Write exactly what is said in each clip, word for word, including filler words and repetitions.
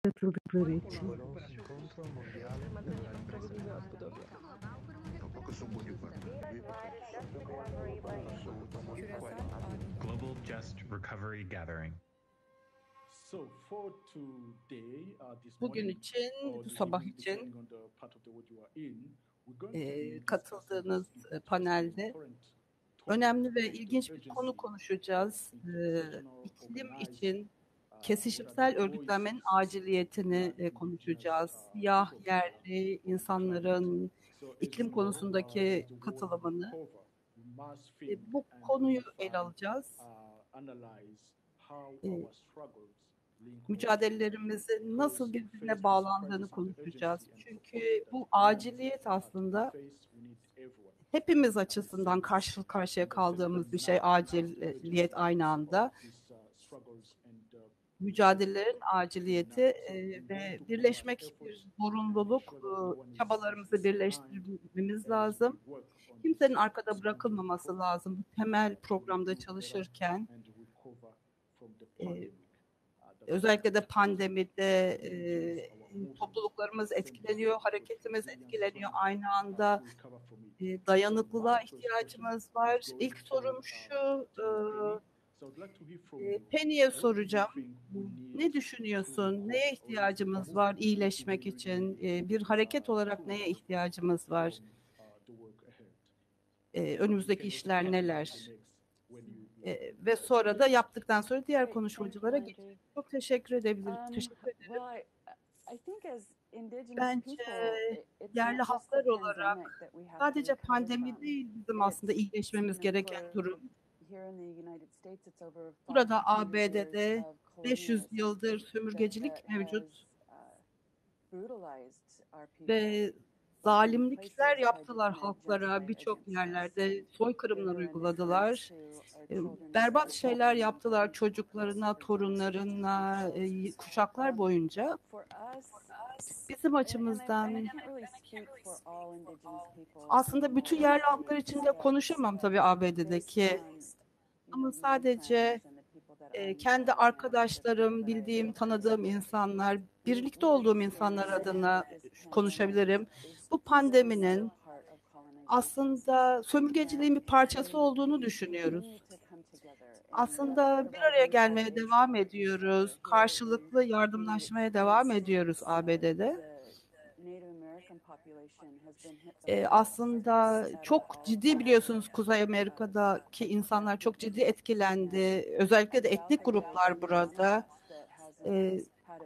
katıldıkları için. Lo scontro mondiale della ripresa Tampoco son muy Global Just Recovery Gathering. Bugün için, bu sabah için e, katıldığınız e, panelde önemli ve ilginç bir konu konuşacağız. E, iklim için kesişimsel örgütlenmenin aciliyetini e, konuşacağız. Siyah, yerli insanların iklim konusundaki katılımını. E, bu konuyu ele alacağız. E, mücadelelerimizin nasıl birbirine bağlandığını konuşacağız. Çünkü bu aciliyet aslında hepimiz açısından karşı karşıya kaldığımız bir şey, aciliyet aynı anda. Mücadelelerin aciliyeti e, ve birleşmek bir zorunluluk, e, çabalarımızı birleştirmemiz lazım. Kimsenin arkada bırakılmaması lazım. Temel programda çalışırken e, özellikle de pandemide e, topluluklarımız etkileniyor, hareketimiz etkileniyor. Aynı anda e, dayanıklılığa ihtiyacımız var. İlk sorum şu, e, Penny'e soracağım. Ne düşünüyorsun? Neye ihtiyacımız var iyileşmek için? E, bir hareket olarak neye ihtiyacımız var? E, önümüzdeki işler neler? E, ve sonra da yaptıktan sonra diğer konuşmacılara geçelim. Çok teşekkür edebilirim. Teşekkür ederim. Bence yerli halklar olarak sadece pandemi değil bizim aslında iyileşmemiz gereken durum. Burada A B D'de beş yüz yıldır sömürgecilik mevcut ve zalimlikler yaptılar halklara, birçok yerlerde soykırımlar uyguladılar. Berbat şeyler yaptılar çocuklarına, torunlarına, kuşaklar boyunca. Bizim açımızdan aslında bütün yerli halklar için de konuşamam tabii A B D'deki. Ama sadece e, kendi arkadaşlarım, bildiğim, tanıdığım insanlar, birlikte olduğum insanlar adına konuşabilirim. Bu pandeminin aslında sömürgeciliğin bir parçası olduğunu düşünüyoruz. Aslında bir araya gelmeye devam ediyoruz. Karşılıklı yardımlaşmaya devam ediyoruz A B D'de. Ee, aslında çok ciddi biliyorsunuz Kuzey Amerika'daki insanlar çok ciddi etkilendi. Özellikle de etnik gruplar burada. Ee,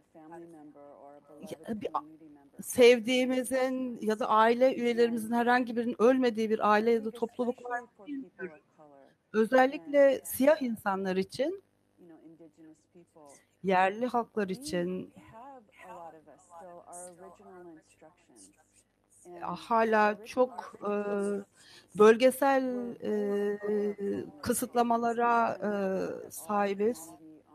bir, sevdiğimizin ya da aile üyelerimizin herhangi birinin ölmediği bir aile ya da topluluk var bilmiyorum. Özellikle siyah insanlar için, yerli halklar için hala çok e, bölgesel e, kısıtlamalara e, sahibiz.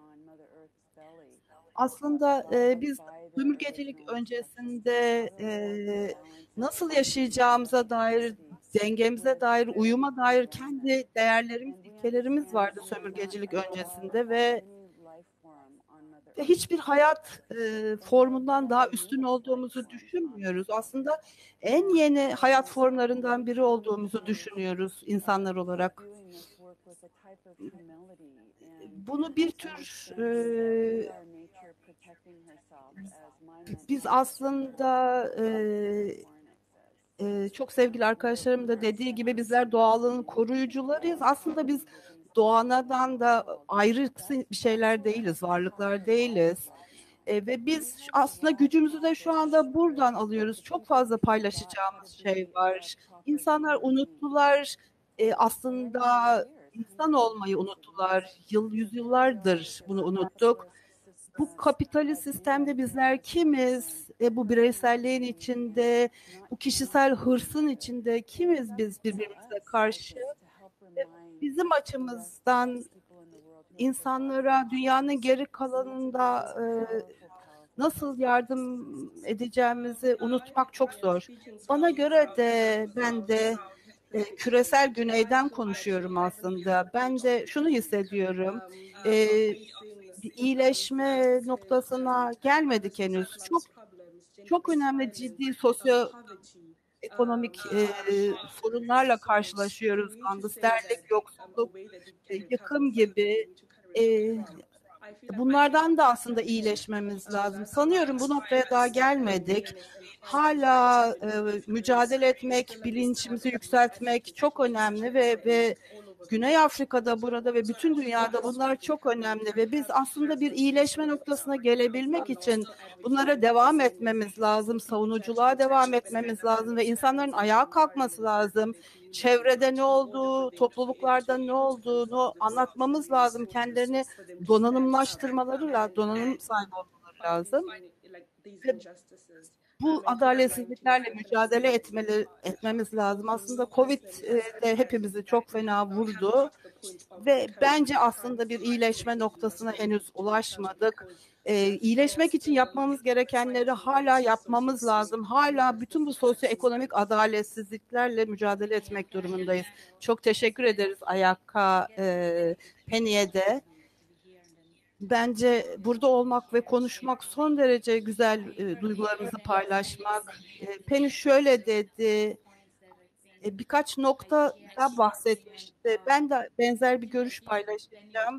Aslında e, biz sömürgecilik öncesinde e, nasıl yaşayacağımıza dair, dengemize dair, uyuma dair kendi değerlerimiz, ilkelerimiz vardı sömürgecilik öncesinde ve ve hiçbir hayat e, formundan daha üstün olduğumuzu düşünmüyoruz. Aslında en yeni hayat formlarından biri olduğumuzu düşünüyoruz insanlar olarak. Bunu bir tür e, biz aslında e, e, çok sevgili arkadaşlarım da dediği gibi bizler doğalın koruyucularıyız. Aslında biz doğanadan da ayrı bir şeyler değiliz, varlıklar değiliz. E, ve biz aslında gücümüzü de şu anda buradan alıyoruz. Çok fazla paylaşacağımız şey var. İnsanlar unuttular, e, aslında insan olmayı unuttular. Yıl, yüzyıllardır bunu unuttuk. Bu kapitalist sistemde bizler kimiz? E, bu bireyselliğin içinde, bu kişisel hırsın içinde kimiz biz birbirimize karşı? E, bizim açımızdan insanlara dünyanın geri kalanında e, nasıl yardım edeceğimizi unutmak çok zor. Bana göre de ben de e, küresel güneyden konuşuyorum aslında. Ben de şunu hissediyorum. E, bir iyileşme noktasına gelmedik henüz. Çok çok önemli ciddi sosyo ekonomik e, sorunlarla karşılaşıyoruz. Gangsterlik, yoksulluk, e, yıkım gibi. E, Bunlardan da aslında iyileşmemiz lazım. Sanıyorum bu noktaya daha gelmedik. Hala e, mücadele etmek, bilincimizi yükseltmek çok önemli ve ve Güney Afrika'da, burada ve bütün dünyada bunlar çok önemli ve biz aslında bir iyileşme noktasına gelebilmek için bunlara devam etmemiz lazım, savunuculuğa devam etmemiz lazım ve insanların ayağa kalkması lazım. Çevrede ne olduğu, topluluklarda ne olduğunu anlatmamız lazım. Kendilerini donanımlaştırmaları, donanım sahibi olmaları lazım. Ve bu adaletsizliklerle mücadele etmeli, etmemiz lazım. Aslında Covid de hepimizi çok fena vurdu ve bence aslında bir iyileşme noktasına henüz ulaşmadık. Ee, iyileşmek için yapmamız gerekenleri hala yapmamız lazım. Hala bütün bu sosyoekonomik adaletsizliklerle mücadele etmek durumundayız. Çok teşekkür ederiz Ayakka e, Penny'e de. Bence burada olmak ve konuşmak son derece güzel, e, duygularımızı paylaşmak. E, Penny şöyle dedi, e, birkaç noktada bahsetmişti. Ben de benzer bir görüş paylaşacağım.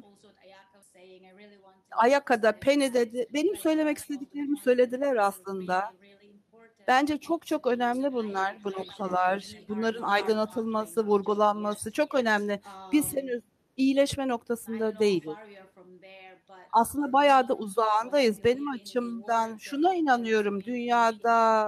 Ayaka'da Penny dedi, benim söylemek istediklerimi söylediler aslında. Bence çok çok önemli bunlar, bu noktalar. Bunların aydınlatılması, vurgulanması çok önemli. Biz henüz iyileşme noktasında değiliz. Aslında bayağı da uzağındayız. Benim açımdan şuna inanıyorum, dünyada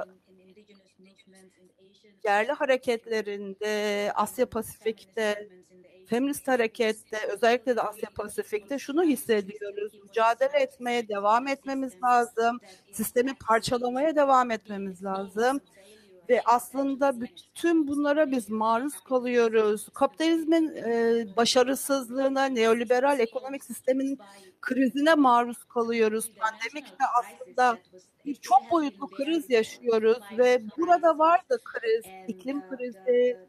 yerli hareketlerinde, Asya Pasifik'te, feminist harekette, özellikle de Asya Pasifik'te şunu hissediyoruz. Mücadele etmeye devam etmemiz lazım. Sistemi parçalamaya devam etmemiz lazım. Ve aslında bütün bunlara biz maruz kalıyoruz. Kapitalizmin e, başarısızlığına, neoliberal ekonomik sistemin krizine maruz kalıyoruz. Pandemikte aslında bir çok boyutlu kriz yaşıyoruz ve burada var da kriz, iklim krizi,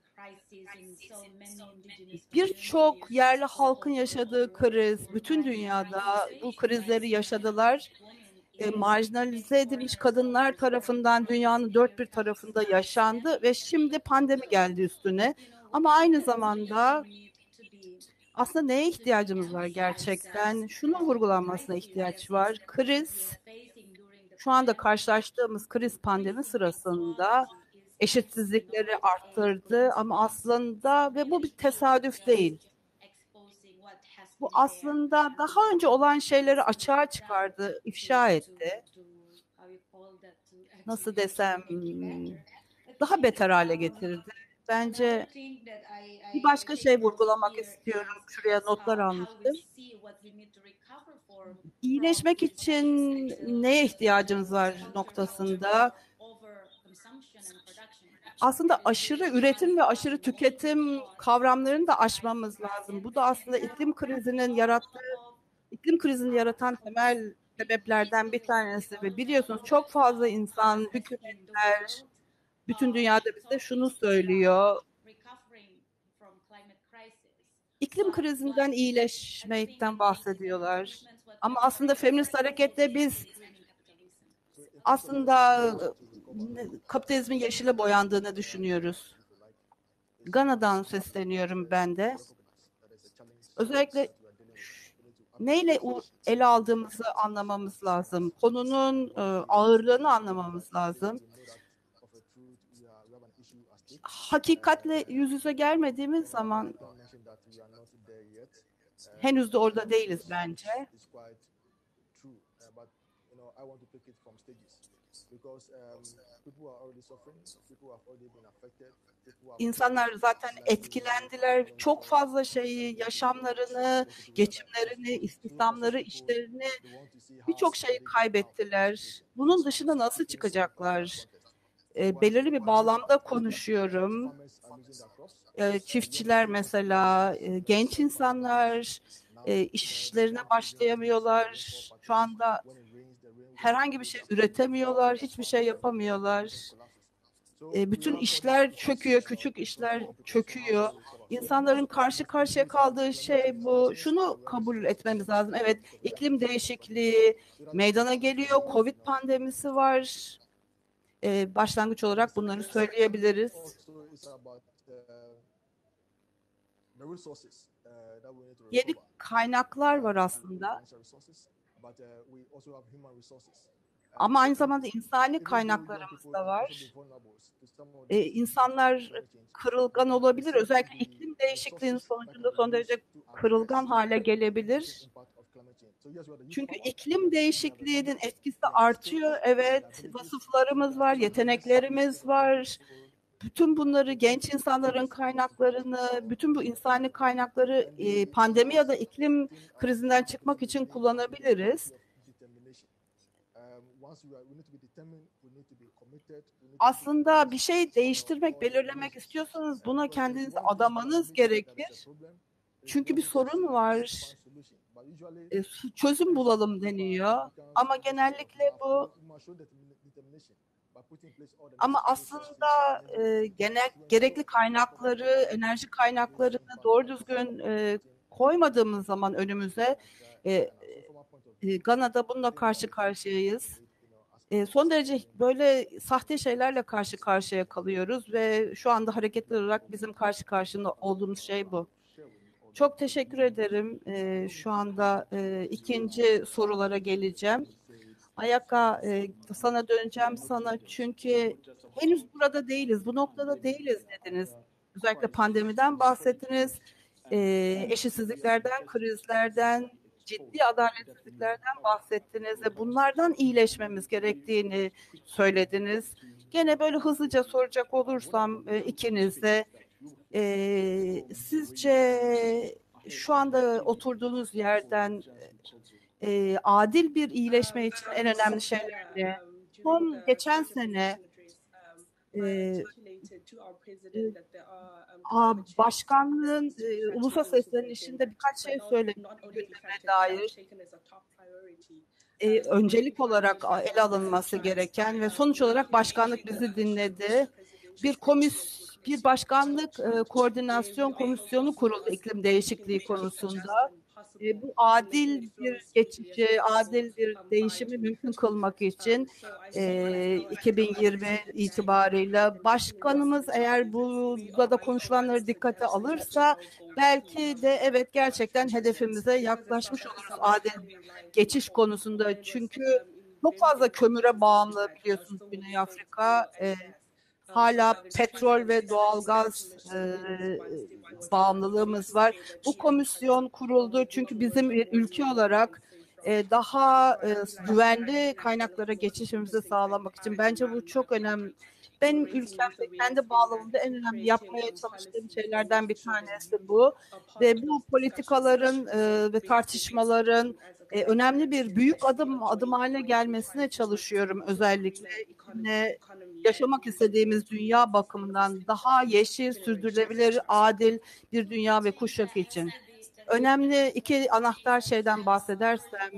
birçok yerli halkın yaşadığı kriz, bütün dünyada bu krizleri yaşadılar. E, marjinalize edilmiş kadınlar tarafından dünyanın dört bir tarafında yaşandı ve şimdi pandemi geldi üstüne. Ama aynı zamanda aslında neye ihtiyacımız var gerçekten? Şunun vurgulanmasına ihtiyaç var. Kriz, şu anda karşılaştığımız kriz pandemi sırasında eşitsizlikleri arttırdı ama aslında ve bu bir tesadüf değil. Bu aslında daha önce olan şeyleri açığa çıkardı, ifşa etti. Nasıl desem, daha beter hale getirdi. Bence bir başka şey vurgulamak istiyorum. Şuraya notlar almıştım. İyileşmek için neye ihtiyacımız var noktasında? Aslında aşırı üretim ve aşırı tüketim kavramlarını da aşmamız lazım. Bu da aslında iklim krizinin yarattığı, iklim krizini yaratan temel sebeplerden bir tanesi ve biliyorsunuz çok fazla insan, hükümetler, bütün dünyada bize şunu söylüyor. İklim krizinden iyileşmekten bahsediyorlar. Ama aslında feminist harekette biz aslında kapitalizmin yeşile boyandığını düşünüyoruz. Gana'dan sesleniyorum ben de. Özellikle neyle ele aldığımızı anlamamız lazım. Konunun ağırlığını anlamamız lazım. Hakikatle yüz yüze gelmediğimiz zaman henüz de orada değiliz bence. İnsanlar zaten etkilendiler. Çok fazla şeyi, yaşamlarını, geçimlerini, istihdamları, işlerini, birçok şeyi kaybettiler. Bunun dışına nasıl çıkacaklar? E, belirli bir bağlamda konuşuyorum. E, çiftçiler mesela, e, genç insanlar e, işlerine başlayamıyorlar. Şu anda herhangi bir şey üretemiyorlar, hiçbir şey yapamıyorlar. E, bütün işler çöküyor, küçük işler çöküyor. İnsanların karşı karşıya kaldığı şey bu. Şunu kabul etmemiz lazım. Evet, iklim değişikliği meydana geliyor. Covid pandemisi var. E, başlangıç olarak bunları söyleyebiliriz. Yeni kaynaklar var aslında. Ama aynı zamanda insani kaynaklarımız da var. Ee, insanlar kırılgan olabilir. Özellikle iklim değişikliğinin sonucunda son derece kırılgan hale gelebilir. Çünkü iklim değişikliğinin etkisi artıyor. Evet, vasıflarımız var, yeteneklerimiz var. Bütün bunları, genç insanların kaynaklarını, bütün bu insani kaynakları e, pandemi ya da iklim krizinden çıkmak için kullanabiliriz. Aslında bir şey değiştirmek, belirlemek istiyorsanız buna kendinizi adamanız gerekir. Çünkü bir sorun var. E, çözüm bulalım deniyor. Ama genellikle bu ama aslında e, genel gerekli kaynakları, enerji kaynaklarını doğru düzgün e, koymadığımız zaman önümüze e, e, Gana'da bununla karşı karşıyayız. E, son derece böyle sahte şeylerle karşı karşıya kalıyoruz ve şu anda hareketli olarak bizim karşı karşında olduğumuz şey bu. Çok teşekkür ederim. E, şu anda e, ikinci sorulara geleceğim. Ayaka, e, sana döneceğim sana çünkü henüz burada değiliz, bu noktada değiliz dediniz. Özellikle pandemiden bahsettiniz, e, eşitsizliklerden, krizlerden, ciddi adaletsizliklerden bahsettiniz ve bunlardan iyileşmemiz gerektiğini söylediniz. Gene böyle hızlıca soracak olursam e, ikiniz de e, sizce şu anda oturduğunuz yerden e, adil bir iyileşme için en önemli şeyler ne? Son geçen sene e, e, a, başkanlığın e, ulusal seslenişinde birkaç şey söyledi gündeme dair. E, öncelik olarak ele alınması gereken ve sonuç olarak başkanlık bizi dinledi. Bir komis, bir başkanlık e, koordinasyon komisyonu kuruldu iklim değişikliği konusunda. E, bu adil bir geçişi, adil bir değişimi mümkün kılmak için e, iki bin yirmi itibarıyla başkanımız eğer burada da konuşulanları dikkate alırsa belki de evet gerçekten hedefimize yaklaşmış oluruz adil bir geçiş konusunda. Çünkü çok fazla kömüre bağımlı biliyorsunuz Güney Afrika. E, hala petrol ve doğalgaz e, bağımlılığımız var. Bu komisyon kuruldu çünkü bizim ülke olarak e, daha e, güvenli kaynaklara geçişimizi sağlamak için. Bence bu çok önemli. Benim ülkemde kendi bağlamında en önemli yapmaya çalıştığım şeylerden bir tanesi bu. Ve bu politikaların e, ve tartışmaların e, önemli bir büyük adım adım haline gelmesine çalışıyorum özellikle. Yine yaşamak istediğimiz dünya bakımından daha yeşil, sürdürülebilir, adil bir dünya ve kuşak için. Önemli iki anahtar şeyden bahsedersem,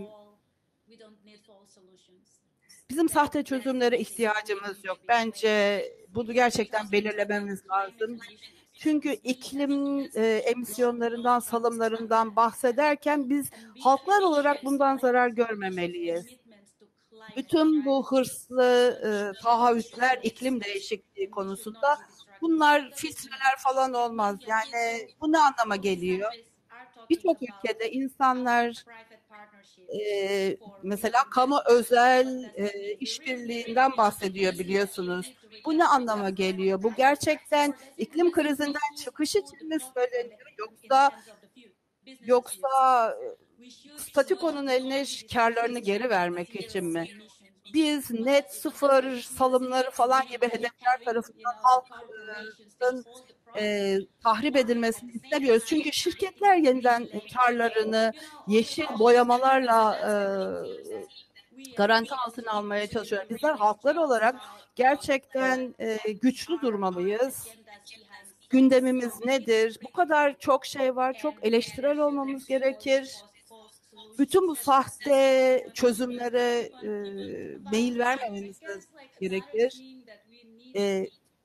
bizim sahte çözümlere ihtiyacımız yok. Bence bunu gerçekten belirlememiz lazım. Çünkü iklim e, emisyonlarından, salımlarından bahsederken biz halklar olarak bundan zarar görmemeliyiz. Bütün bu hırslı e, taahhütler iklim değişikliği konusunda bunlar filtreler falan olmaz. Yani bu ne anlama geliyor? Birçok ülkede insanlar e, mesela kamu özel e, işbirliğinden bahsediyor biliyorsunuz. Bu ne anlama geliyor? Bu gerçekten iklim krizinden çıkış için mi söyleniyor yoksa yoksa statükonun eline karlarını geri vermek için mi? Biz net sıfır salımları falan gibi hedefler tarafından halkın e, tahrip edilmesini istemiyoruz. Çünkü şirketler yeniden karlarını yeşil boyamalarla e, garanti altına almaya çalışıyor. Bizler halklar olarak gerçekten e, güçlü durmalıyız. Gündemimiz nedir? Bu kadar çok şey var. Çok eleştirel olmamız gerekir. Bütün bu sahte çözümlere e, meyil vermememiz gerekir. E,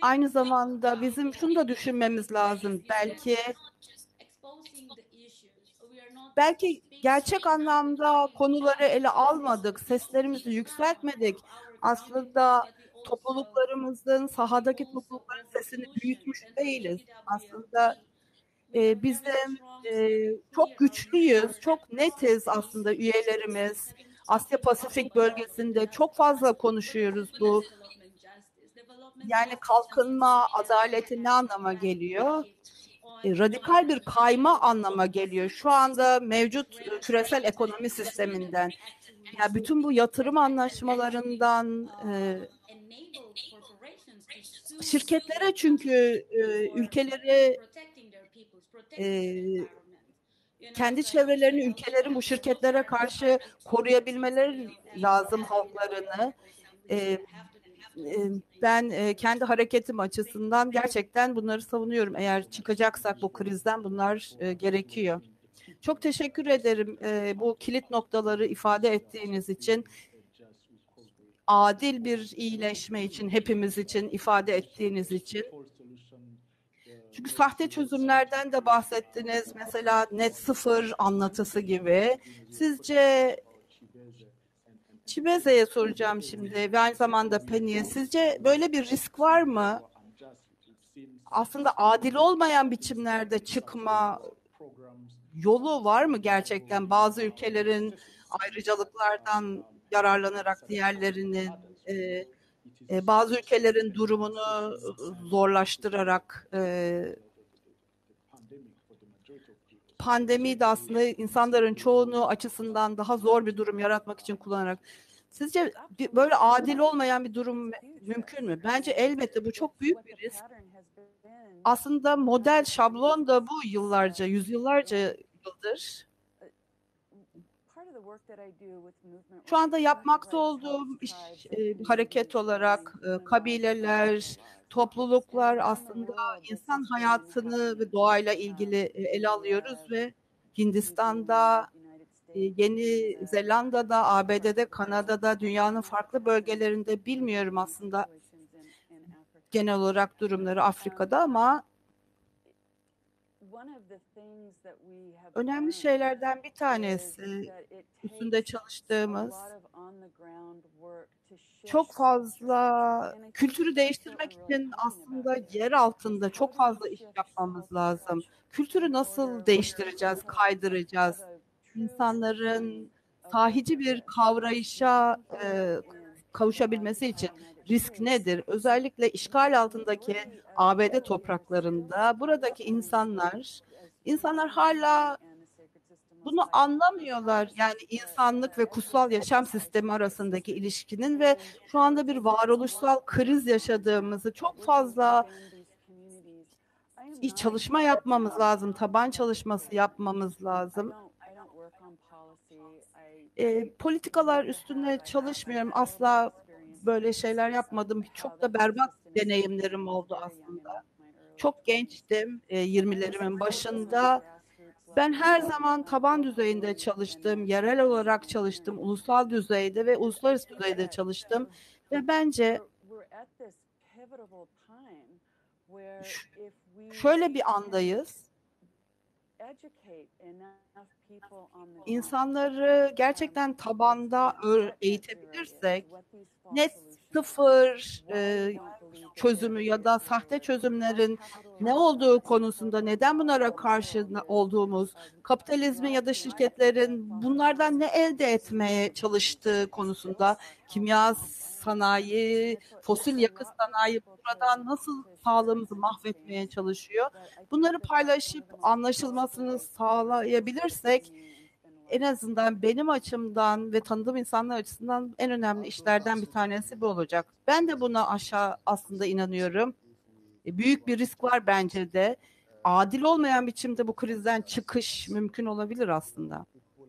aynı zamanda bizim şunu da düşünmemiz lazım. Belki belki gerçek anlamda konuları ele almadık, seslerimizi yükseltmedik. Aslında topluluklarımızın, sahadaki toplulukların sesini büyütmüş değiliz. Aslında e, bizim e, çok güçlüyüz, çok netiz aslında üyelerimiz. Asya Pasifik bölgesinde çok fazla konuşuyoruz bu. Yani kalkınma, adaleti ne anlama geliyor? E, radikal bir kayma anlama geliyor. Şu anda mevcut e, küresel ekonomi sisteminden, ya bütün bu yatırım anlaşmalarından e, şirketlere çünkü e, ülkeleri e, kendi çevrelerini, ülkelerin bu şirketlere karşı koruyabilmeleri lazım halklarını. E, e, ben e, kendi hareketim açısından gerçekten bunları savunuyorum. Eğer çıkacaksak bu krizden bunlar e, gerekiyor. Çok teşekkür ederim e, bu kilit noktaları ifade ettiğiniz için, adil bir iyileşme için, hepimiz için ifade ettiğiniz için. Çünkü sahte çözümlerden de bahsettiniz. Mesela net sıfır anlatısı gibi. Sizce, Chibeze'ye soracağım şimdi ve aynı zamanda Penny'e, sizce böyle bir risk var mı? Aslında adil olmayan biçimlerde çıkma yolu var mı gerçekten? Bazı ülkelerin ayrıcalıklardan yararlanarak diğerlerinin, e, e, bazı ülkelerin durumunu zorlaştırarak, e, pandemiyi de aslında insanların çoğunu açısından daha zor bir durum yaratmak için kullanarak. Sizce bir, böyle adil olmayan bir durum mümkün mü? Bence elbette bu çok büyük bir risk. Aslında model, şablon da bu yıllarca, yüzyıllarca yıldır. Şu anda yapmakta olduğum iş, e, hareket olarak e, kabileler, topluluklar, aslında insan hayatını ve doğayla ilgili e, ele alıyoruz ve Hindistan'da, e, Yeni Zelanda'da, A B D'de, Kanada'da, dünyanın farklı bölgelerinde, bilmiyorum aslında genel olarak durumları Afrika'da, ama önemli şeylerden bir tanesi üstünde çalıştığımız, çok fazla kültürü değiştirmek için aslında yer altında çok fazla iş yapmamız lazım. Kültürü nasıl değiştireceğiz, kaydıracağız? İnsanların sahici bir kavrayışa e, kavuşabilmesi için risk nedir? Özellikle işgal altındaki A B D topraklarında buradaki insanlar, insanlar hala bunu anlamıyorlar. Yani insanlık ve kutsal yaşam sistemi arasındaki ilişkinin ve şu anda bir varoluşsal kriz yaşadığımızı, çok fazla iç çalışma yapmamız lazım, taban çalışması yapmamız lazım. E, politikalar üstünde çalışmıyorum. Asla böyle şeyler yapmadım. Çok da berbat deneyimlerim oldu aslında. Çok gençtim, e, yirmilerimin başında. Ben her zaman taban düzeyinde çalıştım, yerel olarak çalıştım, ulusal düzeyde ve uluslararası düzeyde çalıştım. Ve bence şöyle bir andayız. İnsanları gerçekten tabanda eğitebilirsek, net sıfır e, çözümü ya da sahte çözümlerin ne olduğu konusunda, neden bunlara karşı olduğumuz, kapitalizmin ya da şirketlerin bunlardan ne elde etmeye çalıştığı konusunda, kimya sanayi, fosil yakıt sanayi buradan nasıl sağlığımızı mahvetmeye çalışıyor. Bunları paylaşıp anlaşılmasını sağlayabilirsek, en azından benim açımdan ve tanıdığım insanlar açısından en önemli işlerden bir tanesi bu olacak. Ben de buna aşağı aslında inanıyorum. E, büyük bir risk var bence de. Adil olmayan biçimde bu krizden çıkış mümkün olabilir aslında.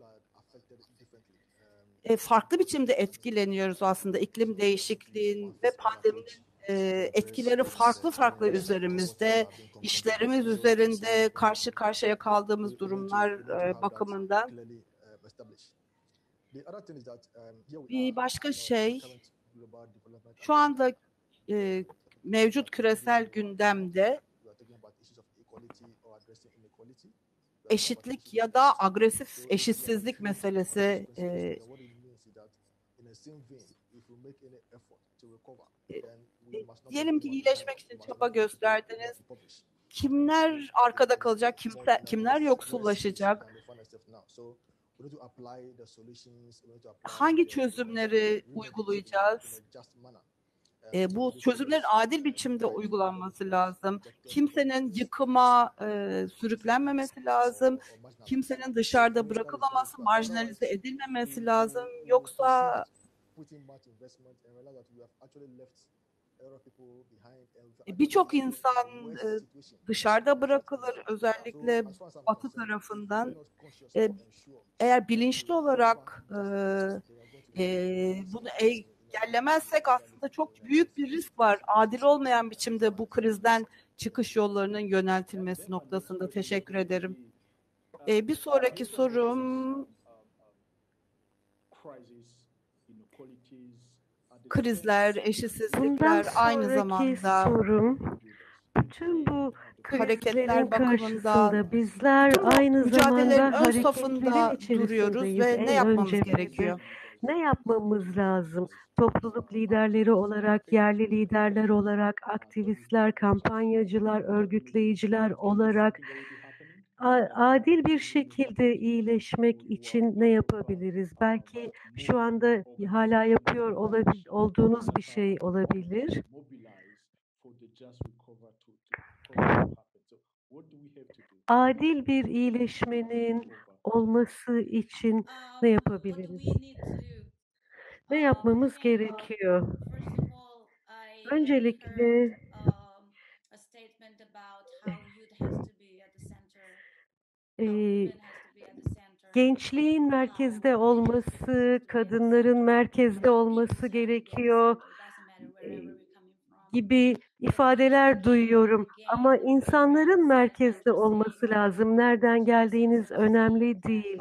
E, farklı biçimde etkileniyoruz aslında, iklim değişikliğinin ve pandeminin e, etkileri farklı farklı üzerimizde, işlerimiz üzerinde, karşı karşıya kaldığımız durumlar e, bakımından. Bir başka şey, şu anda e, mevcut küresel gündemde eşitlik ya da agresif eşitsizlik meselesi e, e, diyelim ki iyileşmek için çaba gösterdiniz. Kimler arkada kalacak, kimse, kimler yoksullaşacak? Hangi çözümleri uygulayacağız? E, bu çözümlerin adil biçimde uygulanması lazım. Kimsenin yıkıma e, sürüklenmemesi lazım. Kimsenin dışarıda bırakılmaması, marjinalize edilmemesi lazım. Yoksa birçok insan e, dışarıda bırakılır, özellikle Batı tarafından. E, eğer bilinçli olarak e, e, bunu engellemezsek aslında çok büyük bir risk var. Adil olmayan biçimde bu krizden çıkış yollarının yöneltilmesi noktasında. Teşekkür ederim. E, bir sonraki sorum, krizler, eşitsizlikler aynı zamanda sorum, bütün bu hareketler krizlerin bakımında karşısında bizler aynı mücadelelerin zamanda ön safında hareketlerin duruyoruz içerisindeyiz. ve En ne yapmamız önce gerekiyor? ne yapmamız lazım? Topluluk liderleri olarak, yerli liderler olarak, aktivistler, kampanyacılar, örgütleyiciler olarak a- adil bir şekilde iyileşmek için ne yapabiliriz? Belki şu anda hala yapıyor olabil, olduğunuz bir şey olabilir. Adil bir iyileşmenin olması için ne yapabiliriz? Ne yapmamız gerekiyor? Öncelikle e, gençliğin merkezde olması, kadınların merkezde olması gerekiyor e, gibi ifadeler duyuyorum. Ama insanların merkezde olması lazım. Nereden geldiğiniz önemli değil.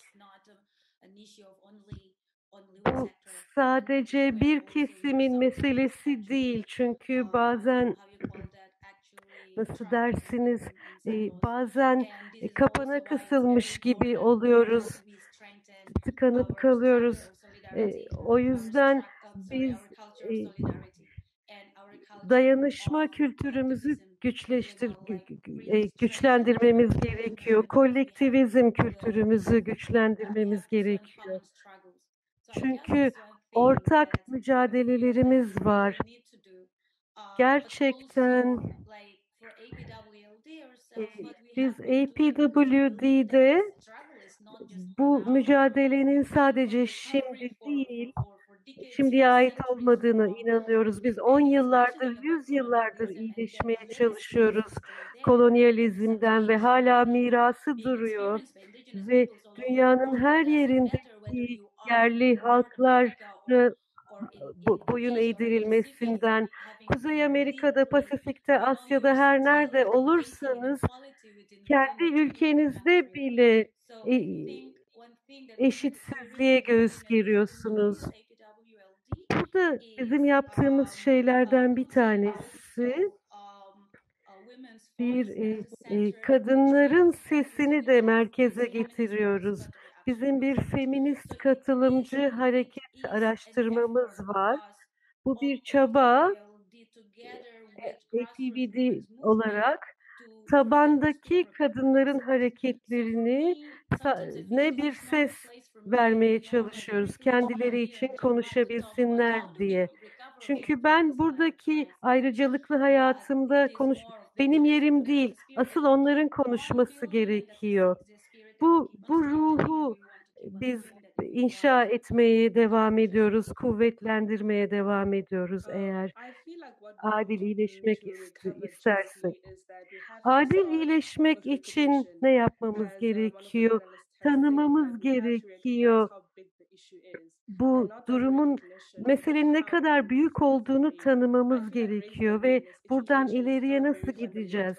Bu sadece bir kesimin meselesi değil. Çünkü bazen nasıl dersiniz, e, bazen e, kapana kısılmış gibi oluyoruz, tıkanıp kalıyoruz. E, o yüzden biz e, dayanışma kültürümüzü güçleştir, e, güçlendirmemiz gerekiyor. Kolektivizm kültürümüzü güçlendirmemiz gerekiyor. Çünkü ortak mücadelelerimiz var. Gerçekten e, biz A P W D'de bu mücadelenin sadece şimdi değil, şimdiye ait olmadığını inanıyoruz. Biz on yıllardır, yüz yıllardır iyileşmeye çalışıyoruz kolonyalizmden ve hala mirası duruyor. Ve dünyanın her yerindeki yerli halklar boyun eğdirilmesinden, Kuzey Amerika'da, Pasifik'te, Asya'da her nerede olursanız kendi ülkenizde bile eşitsizliğe göğüs geriyorsunuz. Burada bizim yaptığımız şeylerden bir tanesi bir e, e, kadınların sesini de merkeze getiriyoruz. Bizim bir feminist katılımcı hareket araştırmamız var. Bu bir çaba A P V D olarak tabandaki kadınların hareketlerini ne bir ses vermeye çalışıyoruz. Kendileri için konuşabilsinler diye. Çünkü ben buradaki ayrıcalıklı hayatımda konuş benim yerim değil. Asıl onların konuşması gerekiyor. Bu bu ruhu biz inşa etmeye devam ediyoruz, kuvvetlendirmeye devam ediyoruz eğer adil iyileşmek istersek. Adil iyileşmek için ne yapmamız gerekiyor? Tanımamız gerekiyor. Bu durumun, meselenin ne kadar büyük olduğunu tanımamız gerekiyor ve buradan ileriye nasıl gideceğiz?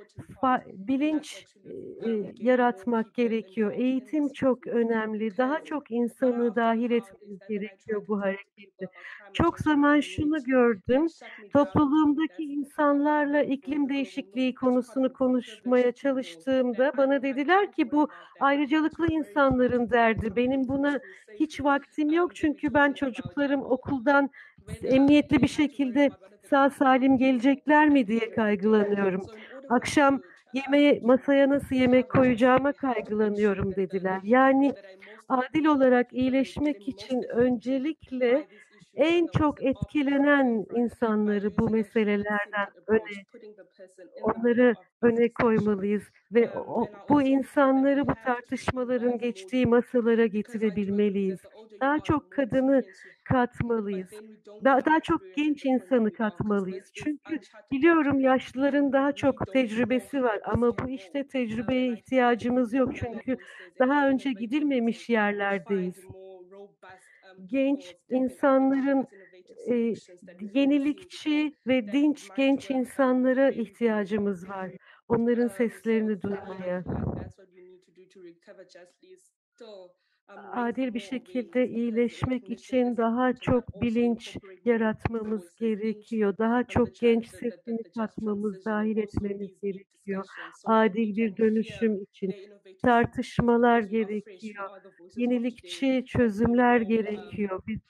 fa- bilinç e, e, yaratmak gerekiyor. Eğitim çok önemli. Daha çok insanı dahil etmemiz gerekiyor bu harekete. Çok zaman şunu gördüm. Topluluğumdaki insanlarla iklim değişikliği konusunu konuşmaya çalıştığımda bana dediler ki bu ayrıcalıklı insanların derdi. Benim buna hiç vaktim yok çünkü ben çocuklarım okuldan emniyetli bir şekilde sağ salim gelecekler mi diye kaygılanıyorum. Akşam yemeğe, masaya nasıl yemek koyacağıma kaygılanıyorum dediler. Yani adil olarak iyileşmek için öncelikle en çok etkilenen insanları bu meselelerden öne, onları öne koymalıyız ve o, bu insanları bu tartışmaların geçtiği masalara getirebilmeliyiz. Daha çok kadını katmalıyız. Daha, daha çok genç insanı katmalıyız. Çünkü biliyorum yaşlıların daha çok tecrübesi var ama bu işte tecrübeye ihtiyacımız yok. Çünkü daha önce gidilmemiş yerlerdeyiz. Genç insanların e, yenilikçi ve dinç genç insanlara ihtiyacımız var. Onların seslerini duymaya. Adil bir şekilde iyileşmek için daha çok bilinç yaratmamız gerekiyor. Daha çok genç sesini katmamız, dahil etmemiz gerekiyor. Adil bir dönüşüm için tartışmalar gerekiyor. Yenilikçi çözümler gerekiyor. Biz,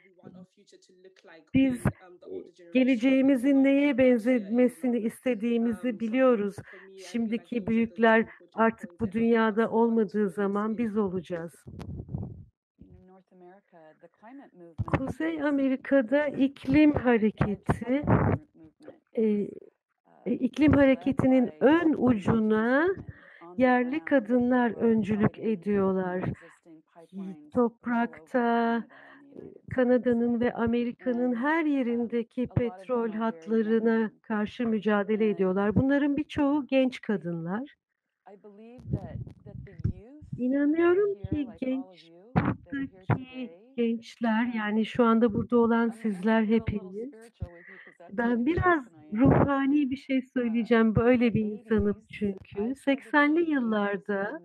biz geleceğimizin neye benzemesini istediğimizi biliyoruz. Şimdiki büyükler artık bu dünyada olmadığı zaman biz olacağız. Kuzey Amerika'da iklim hareketi, e, e, iklim hareketinin ön ucuna yerli kadınlar öncülük ediyorlar. Toprakta, Kanada'nın ve Amerika'nın her yerindeki petrol hatlarına karşı mücadele ediyorlar. Bunların birçoğu genç kadınlar. İnanıyorum ki genç buradaki gençler, yani şu anda burada olan sizler hepiniz, ben biraz ruhani bir şey söyleyeceğim. Böyle bir insanım çünkü. seksenli yıllarda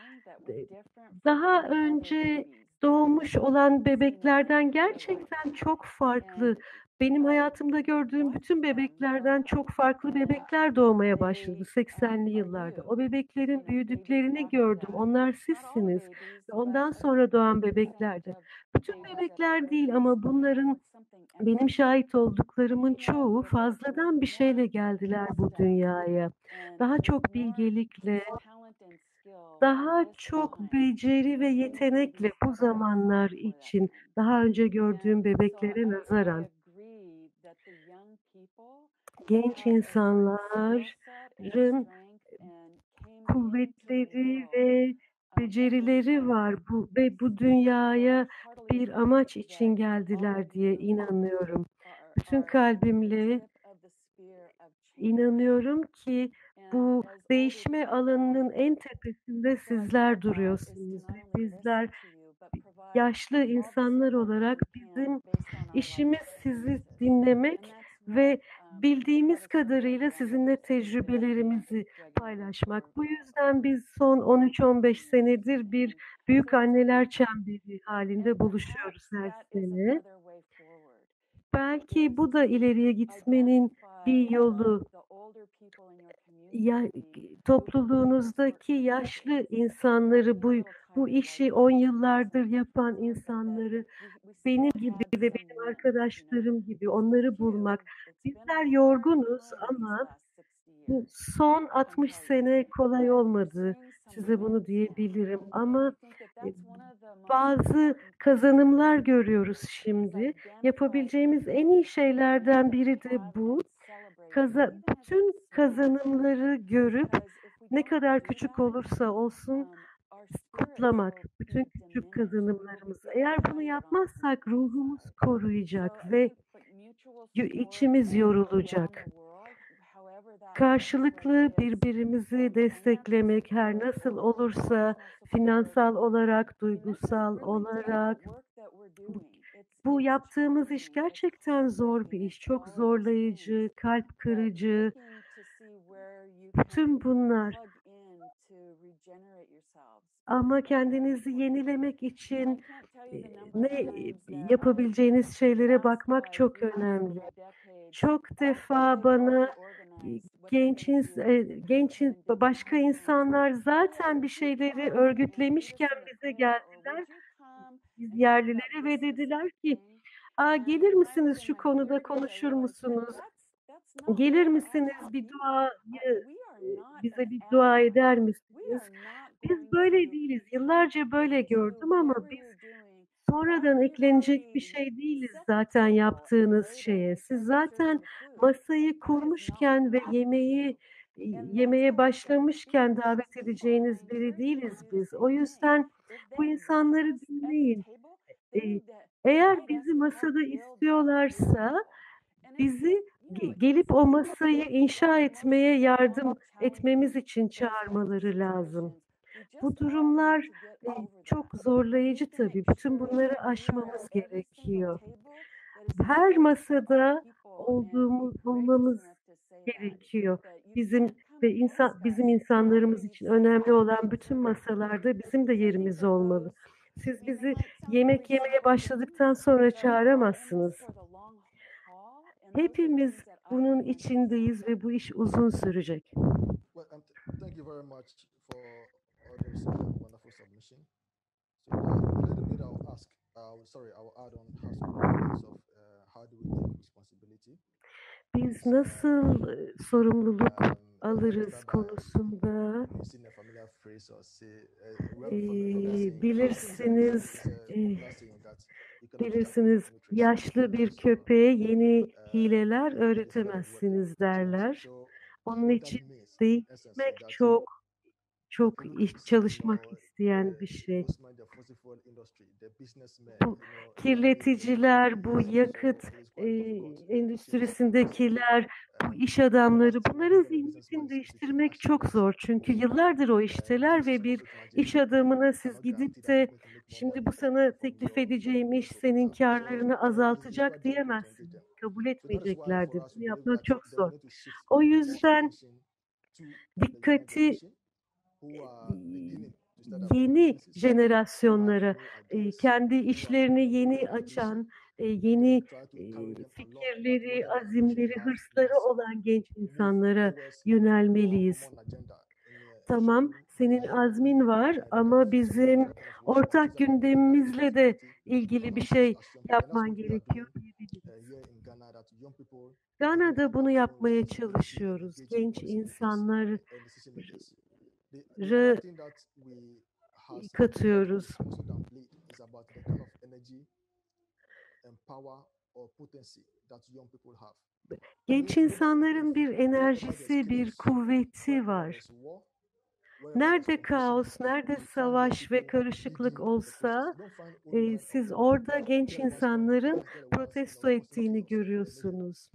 daha önce doğmuş olan bebeklerden gerçekten çok farklı, benim hayatımda gördüğüm bütün bebeklerden çok farklı bebekler doğmaya başladı seksenli yıllarda. O bebeklerin büyüdüklerini gördüm. Onlar sizsiniz. Ve ondan sonra doğan bebeklerdi. Bütün bebekler değil ama bunların, benim şahit olduklarımın çoğu fazladan bir şeyle geldiler bu dünyaya. Daha çok bilgelikle, daha çok beceri ve yetenekle bu zamanlar için daha önce gördüğüm bebeklere nazaran genç insanların kuvvetleri ve becerileri var bu ve bu dünyaya bir amaç için geldiler diye inanıyorum. Bütün kalbimle inanıyorum ki bu değişme alanının en tepesinde sizler duruyorsunuz ve bizler yaşlı insanlar olarak bizim işimiz sizi dinlemek ve bildiğimiz kadarıyla sizinle tecrübelerimizi paylaşmak. Bu yüzden biz son on üç on beş senedir bir büyük anneler çemberi halinde buluşuyoruz her sene. Belki bu da ileriye gitmenin bir yolu. Ya, topluluğunuzdaki yaşlı insanları, bu bu işi on yıllardır yapan insanları, benim gibi ve benim arkadaşlarım gibi onları bulmak. Bizler yorgunuz ama bu son altmış sene kolay olmadı. Size bunu diyebilirim ama e, bazı kazanımlar görüyoruz şimdi. Yapabileceğimiz en iyi şeylerden biri de bu. Kaza, bütün kazanımları görüp ne kadar küçük olursa olsun kutlamak, bütün küçük kazanımlarımızı. Eğer bunu yapmazsak ruhumuz koruyacak ve içimiz yorulacak. Karşılıklı birbirimizi desteklemek her nasıl olursa, finansal olarak, duygusal olarak, bu, bu yaptığımız iş gerçekten zor bir iş, çok zorlayıcı, kalp kırıcı. Bütün bunlar. Ama kendinizi yenilemek için e, ne yapabileceğiniz şeylere bakmak çok önemli. Çok defa bana e, genç ins- e, genç ins- başka insanlar zaten bir şeyleri örgütlemişken bize geldiler, biz yerlilere ve dediler ki, "Aa, gelir misiniz şu konuda konuşur musunuz? Gelir misiniz bir duayı e, bize bir dua eder misiniz?" Biz böyle değiliz. Yıllarca böyle gördüm ama biz sonradan eklenecek bir şey değiliz zaten yaptığınız şeye. Siz zaten masayı kurmuşken ve yemeği yemeye başlamışken davet edeceğiniz biri değiliz biz. O yüzden bu insanları dinleyin. Eee, Eğer bizi masada istiyorlarsa bizi ge- gelip o masayı inşa etmeye yardım etmemiz için çağırmaları lazım. Bu durumlar e, çok zorlayıcı tabii. Bütün bunları aşmamız gerekiyor. Her masada olduğumuz olmamız gerekiyor. Bizim ve insan bizim insanlarımız için önemli olan bütün masalarda bizim de yerimiz olmalı. Siz bizi yemek yemeye başladıktan sonra çağıramazsınız. Hepimiz bunun içindeyiz ve bu iş uzun sürecek. Well, um, th- thank you very much for all those uh, wonderful submission. So uh, a little bit I'll ask. Uh, sorry, I will add on how some of uh, how do we take responsibility? Biz nasıl e, sorumluluk Um, let me alırız start by konusunda using a familiar phrase or say uh, we have a e, familiar saying. bilirsiniz It's a e, popular saying that you cannot teach a bilirsiniz new tricks yaşlı bir to someone. köpeğe yeni Uh, hileler it is very well öğretemezsiniz change. derler. So Onun what that için means, in essence, is değişmek that çok çok people iş you çalışmak know, isteyen the bir şey. people who mind the fossil fuel industry, the businessmen, Bu you know, they are really kirleticiler, bu so yakıt it is e, quite difficult to change endüstrisindekiler, bu um, iş for us adamları, to bunların even a businessman zihniyetini is, is to değiştirmek achieve çok this. zor. Çünkü yıllardır o Um, işteler this is ve bir conflict iş management. adamına You siz cannot guarantee gidip that de you're going to make more şimdi money bu sana from teklif your edeceğim iş profit senin now. So karlarını uh, it is, it is quite azaltacak difficult to engage diyemezsin. them. Kabul So that is why for etmeyeceklerdir. us Bunu we believe yapmak that çok then we zor. need to shift O more yüzden attention to the younger dikkati generation who are beginning to start up yeni businesses, who have jenerasyonlara, new e, ideas, kendi who have işlerini new yeni ambition, açan, e, then yeni try to e, carry them along that fikirleri, whatever ambition they azimleri, have, hırsları let's olan genç move insanlara towards our yönelmeliyiz. common agenda in uh, Tamam, ensuring senin that azmin var you know, the kind ama of sustainable bizim kind of relationship ortak that we have gündemimizle de responsibility ilgili on bir ourselves şey as young people. And that's yapman what we are gerekiyor doing diyebiliriz. uh, here in Ghana, that young people are taking Gana'da bunu our own yapmaya responsibility and çalışıyoruz. engaging Genç policymakers insanları and decision makers. The, the other thing that we has that katıyoruz. we also downplayed is about the kind of energy and power or potency that young people have. Genç insanların bir enerjisi, bir kuvveti var. Nerede kaos, nerede savaş ve karışıklık olsa e, siz orada genç insanların protesto ettiğini görüyorsunuz.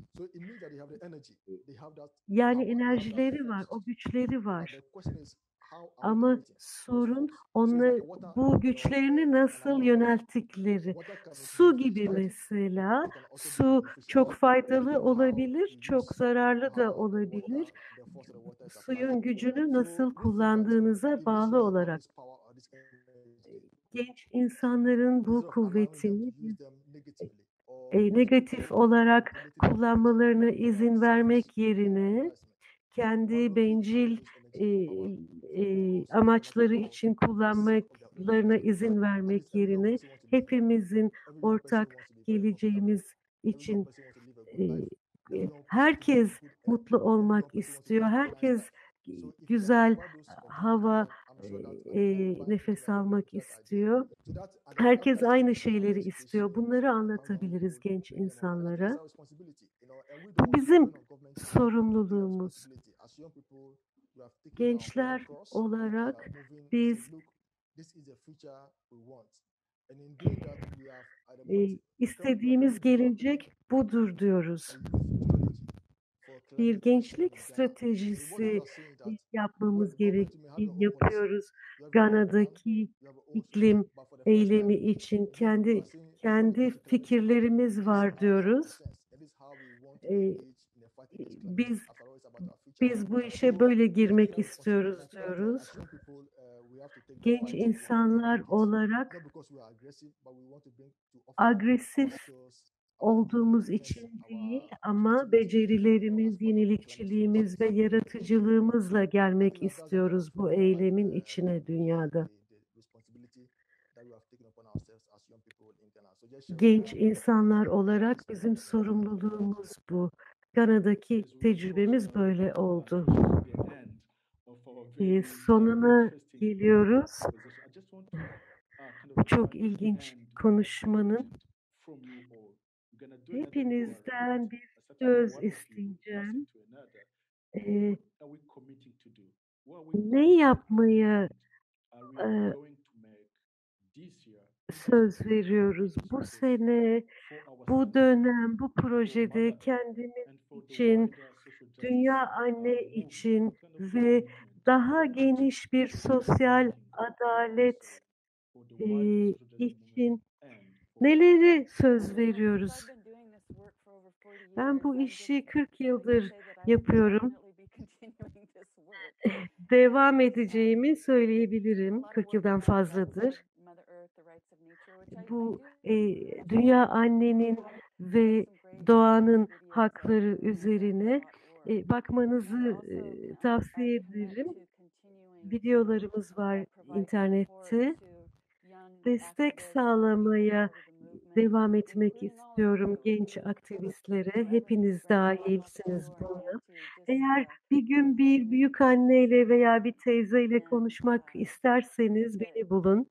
Yani enerjileri var, o güçleri var. Ama sorun onları, bu güçlerini nasıl yönelttikleri. Su gibi mesela, su çok faydalı olabilir, çok zararlı da olabilir. Suyun gücünü nasıl kullandığınıza bağlı olarak genç insanların bu kuvvetini e, negatif olarak kullanmalarına izin vermek yerine kendi bencil e, e, amaçları için kullanmalarına izin vermek yerine hepimizin ortak geleceğimiz için e, e, herkes mutlu olmak istiyor. Herkes güzel hava e, e, nefes almak istiyor. Herkes aynı şeyleri istiyor. Bunları anlatabiliriz genç insanlara. Bu bizim sorumluluğumuz. Gençler olarak biz e, istediğimiz gelecek budur diyoruz. Bir gençlik stratejisi yapmamız gerektiği yapıyoruz. Gana'daki iklim eylemi için kendi kendi fikirlerimiz var diyoruz. Ee, biz Biz bu işe böyle girmek istiyoruz diyoruz. As young people, uh, we have to take that Genç fight to the insanlar limit. olarak Not because we are aggressive, but we want to bring to offer our agresif skills, our olduğumuz creativeness, için our değil ama creativity, uh, becerilerimiz, as part of the climate yenilikçiliğimiz ve solution. yaratıcılığımızla I gelmek think that that's the istiyoruz most bu important part, eylemin uh, içine the, dünyada. the, the responsibility that we have taken upon ourselves as young people in Ghana. So just sharing Genç that insanlar uh, olarak experience bizim with you. sorumluluğumuz bu. Gana'daki tecrübemiz böyle oldu. Ee, sonuna geliyoruz. Bu çok ilginç konuşmanın. Hepinizden bir söz isteyeceğim. Ee, ne yapmaya e, söz veriyoruz? Bu sene, bu dönem, bu projede kendimiz için, dünya anne için ve daha geniş bir sosyal adalet e, için neleri söz veriyoruz? Ben bu işi kırk yıldır yapıyorum. Devam edeceğimi söyleyebilirim. kırk yıldan fazladır. Bu e, dünya annenin ve doğanın hakları üzerine e, bakmanızı e, tavsiye ederim. Videolarımız var internette. Destek sağlamaya devam etmek istiyorum genç aktivistlere. Hepiniz dahilsiniz buna. Eğer bir gün bir büyük anneyle veya bir teyzeyle konuşmak isterseniz beni bulun.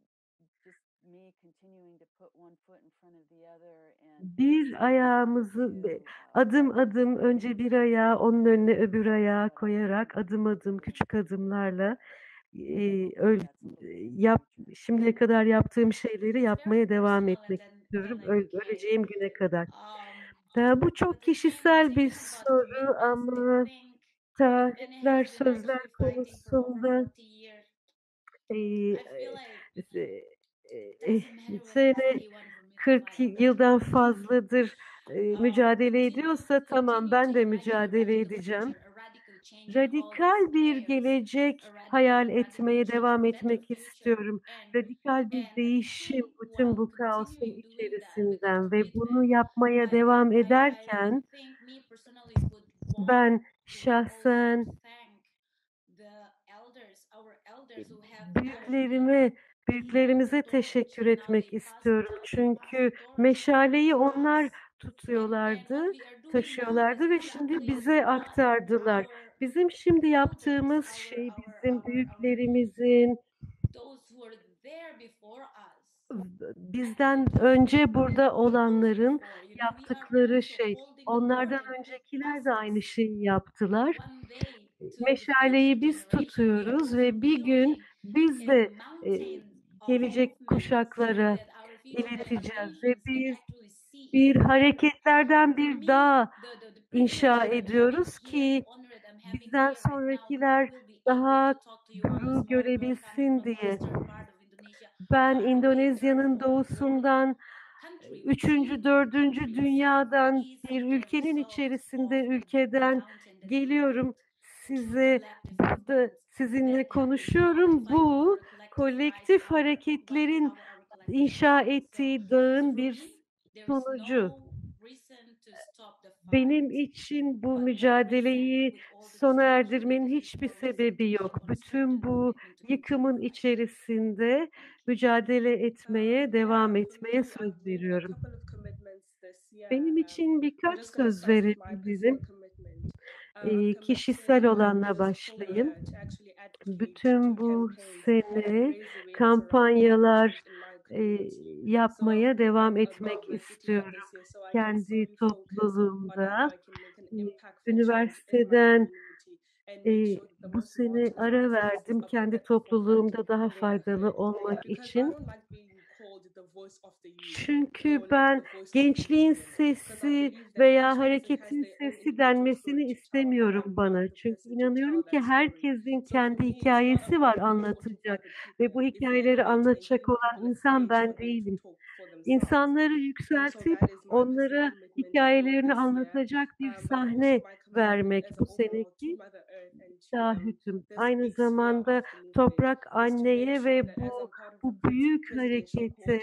Bir ayağımızı adım adım önce bir ayağı onun önüne öbür ayağı koyarak adım adım küçük adımlarla e, öl, yap, şimdiye kadar yaptığım şeyleri yapmaya devam etmek istiyorum. Öl, öleceğim güne kadar. Ee, bu çok kişisel bir soru ama taahhütler, sözler konusunda e, e, e, sene kırk yıldan fazladır e, mücadele ediyorsa tamam ben de mücadele edeceğim. Radikal bir gelecek hayal etmeye devam etmek istiyorum. Radikal bir değişim bütün bu kaosun içerisinden ve bunu yapmaya devam ederken ben şahsen büyüklerime, büyüklerimize teşekkür etmek istiyorum. Çünkü meşaleyi onlar tutuyorlardı, taşıyorlardı ve şimdi bize aktardılar. Bizim şimdi yaptığımız şey bizim büyüklerimizin bizden önce burada olanların yaptıkları şey. Onlardan öncekiler de aynı şeyi yaptılar. Meşaleyi biz tutuyoruz ve bir gün biz de e, gelecek kuşaklara ileteceğiz ve biz bir hareketlerden bir dağ inşa ediyoruz ki bizden sonrakiler daha gurur görebilsin diye. Ben İndonezya'nın doğusundan, üçüncü, dördüncü dünyadan bir ülkenin içerisinde ülkeden geliyorum. Size burada sizinle konuşuyorum. Bu kolektif hareketlerin inşa ettiği dağın bir sonucu. Benim için bu mücadeleyi sona erdirmenin hiçbir sebebi yok. Bütün bu yıkımın içerisinde mücadele etmeye, devam etmeye söz veriyorum. Benim için birkaç söz verebilirim. E, kişisel olanla başlayayım. Bütün bu sene kampanyalar e, yapmaya devam etmek istiyorum. Kendi topluluğumda, e, üniversiteden e, bu sene ara verdim kendi topluluğumda daha faydalı olmak için. Çünkü ben gençliğin sesi veya hareketin sesi denmesini istemiyorum bana. Çünkü inanıyorum ki herkesin kendi hikayesi var anlatacak ve bu hikayeleri anlatacak olan insan ben değilim. İnsanları yükseltip onlara hikayelerini anlatacak bir sahne vermek bu seneki taahhütüm. Aynı zamanda Toprak Anne'ye ve bu bu büyük harekete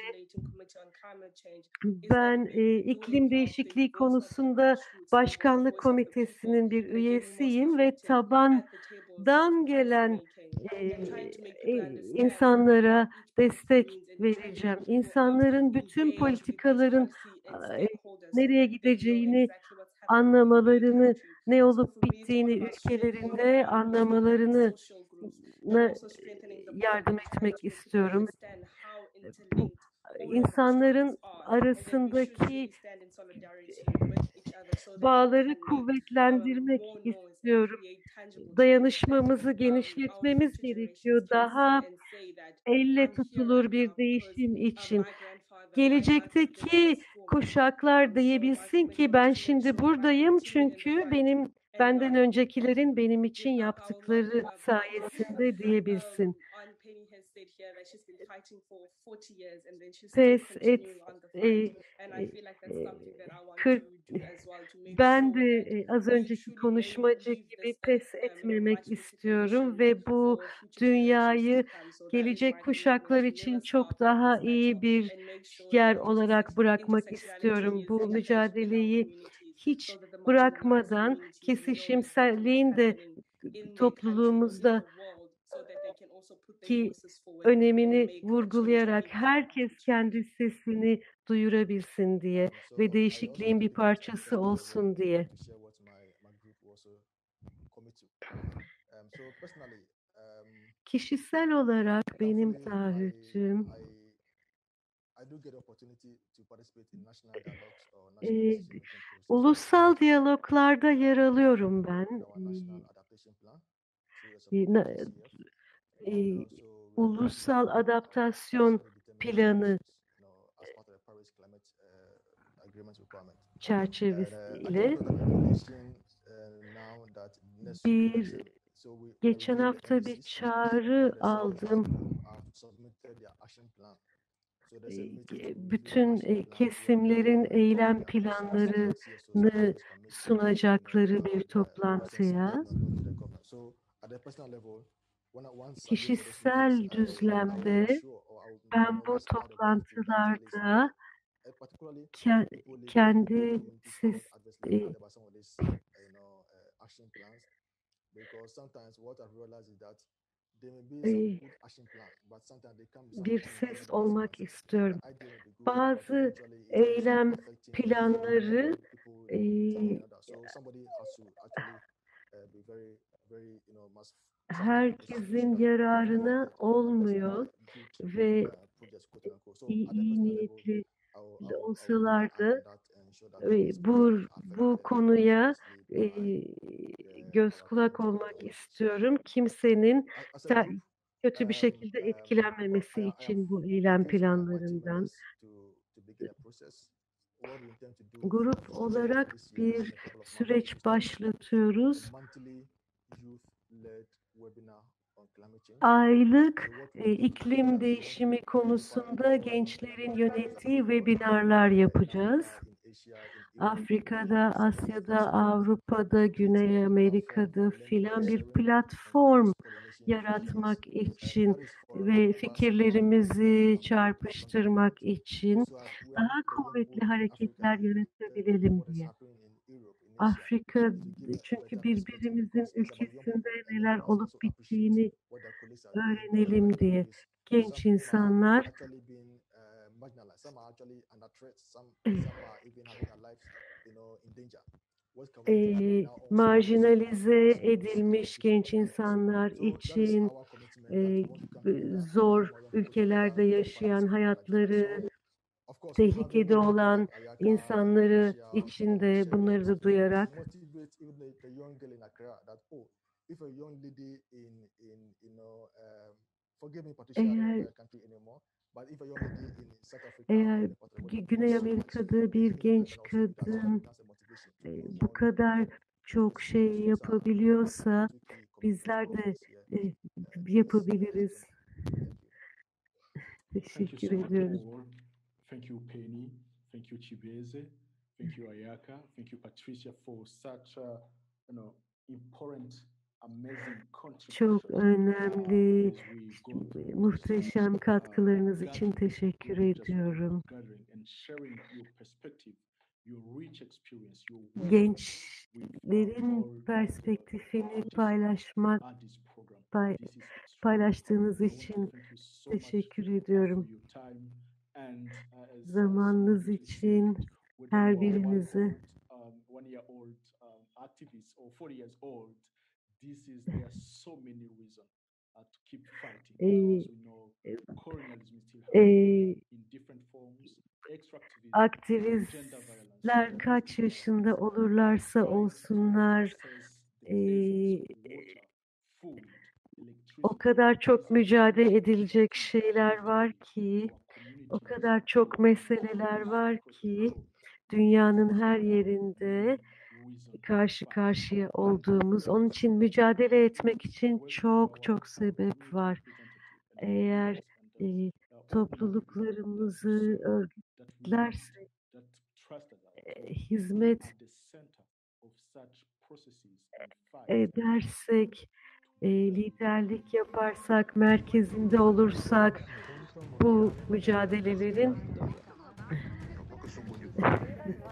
ben e, iklim değişikliği konusunda başkanlık komitesinin bir üyesiyim ve tabandan gelen e, e, insanlara destek vereceğim. İnsanların bütün politikaların e, nereye gideceğini anlamalarını, ne olup bittiğini ülkelerinde anlamalarını na- yardım etmek istiyorum. Bu insanların arasındaki bağları kuvvetlendirmek istiyorum. Dayanışmamızı genişletmemiz gerekiyor. Daha elle tutulur bir değişim için. Gelecekteki kuşaklar diyebilsin ki ben şimdi buradayım çünkü benim benden öncekilerin benim için yaptıkları sayesinde diyebilsin. Pes et e, e, e, kırk ben de e, az önceki konuşmacı gibi pes etmemek istiyorum ve bu dünyayı gelecek kuşaklar için çok daha iyi bir yer olarak bırakmak istiyorum. Bu mücadeleyi hiç bırakmadan kesişimselliğin de topluluğumuzda ki önemini vurgulayarak herkes kendi sesini duyurabilsin diye Um, so ve I also değişikliğin bir believe that at the parçası personal level, olsun diye. to share what my, my group also commit to. Um, so personally, um, Kişisel olarak benim thankfully, I, taahhütüm I, I do get the opportunity to participate in national dialogues or e, national decision making process ulusal diyaloglarda yer alıyorum ben. with our national adaptation plan through a E, support na- of T C F. e, And also we are ulusal developing, uh, adaptasyon nationally determined planı solutions, you know, as part of the Paris Climate uh, Agreement requirement. And uh, I came çerçevesiyle up with a recommendation uh, now that next week bir commencing. So we, we are geçen reviewing the hafta bir N D Cs, çağrı and the seven aldım. group have submitted their action plan. So there's a E, meeting to review the bütün action e, plan where kesimlerin we eylem their actions, so that planlarını C S Os and others can make, you know, sunacakları bir uh, toplantıya sensible statement to the government. So at the personal level, when I, once I go for those meetings, kişisel I will, I will düzlemde ensure or I will, you ben know, bu make sure that the people that actually support, toplantılarda uh, particularly ke- people living in kendi poor communities who are ses not adversely e, impacted by some of these, uh, you know, uh, action plans. Because sometimes what I've realized is that there may be some e, good action plans, but sometimes they come with some bir unintended ses olmak consequences. istiyorum. The idea may be good, but Bazı eventually it ends up eylem affecting planları uh, people, you e, know, one way or another. So somebody has to actually uh, be very, very, you know, must champion those issues so herkesin that we can yararına get uh, olmuyor good ve uh, projects, quote unquote. So iyi, at the iyi personal level, niyetli I will, I will, I will keep olsalar my eye da on that and ensure that e, these bu plans are bu affected konuya adversely e, by the, göz our kulak climate olmak uh, istiyorum. Kimsenin as as a ta- group, kötü bir um, şekilde um, etkilenmemesi I, I have için bu eylem engaged my, my team planlarından. members to, to begin a process. What we intend to do Grup from this year, olarak this year, bir in a couple of months, is to süreç start a başlatıyoruz. monthly youth-led webinar on climate change. Aylık So what e, we do is that iklim we want değişimi to konusunda identify gençlerin young climate yönettiği activists across the world, webinarlar uh, in yapacağız. Africa, in Asia, in Europe, Afrika'da, so that we Asya'da, also Avrupa'da, create Güney a platform Amerika'da for learning filan and bir sharing platform and cross-pollination of ideas. yaratmak Uh, için Paris Forum ve once fikirlerimizi um, çarpıştırmak için so as we daha want the young kuvvetli people in hareketler Africa yaratabilelim what is diye. happening in Europe, in Asia, Afrika to give a çünkü better perspective birbirimizin because it's about young ülkesinde people and young neler people must olup also appreciate bittiğini what their colleagues are doing and öğrenelim recognize diye. that is Genç some people are insanlar actually being uh, marginalized, some are actually under threat, some eh, some are even having their lives, you know, in danger. What can we do e, in our own spaces to marjinalize address those edilmiş issues genç and causes? insanlar So that is için our commitment that e, we want to come together and zor bring our young people ülkelerde together to yaşayan participate like this. And hayatları so of course, having tehlikede people olan like Ayaka in insanları Asia or some of the içinde sharing bunları this da will duyarak motivate even the, the young girl in Accra that oh, if a young lady in in you know um, forgive me Patricia, I don't eğer remember your country anymore, but if a young lady in South Africa or eğer any part of the world Gü- that believes Güney so much Amerika'da in bir human rights genç can also do that, so that kadın becomes a motivation to e, bring bu young people kadar along to çok this şey issue. So those are yapabiliyorsa my two key commitments bizler for de this year e, uh, in this uh, yapabiliriz. agenda. Thank you. Thank you Teşekkür so much ediyoruz. all. Thank you, Penny. Thank you, Chibeze. Thank you, Ayaka. Thank you, Patricia, for such a you know important Çok önemli, muhteşem katkılarınız için teşekkür ediyorum. Gençlerin perspektifini paylaşmak, pay, paylaştığınız için teşekkür ediyorum. Zamanınız için her birinizi e, e, aktivistler kaç yaşında olurlarsa olsunlar e, o kadar çok mücadele edilecek şeyler var ki, o kadar çok meseleler var ki dünyanın her yerinde karşı karşıya olduğumuz, onun için mücadele etmek için çok çok sebep var. Eğer e, topluluklarımızı örgütlersek, e, hizmet edersek, e, liderlik yaparsak, merkezinde olursak bu mücadelelerin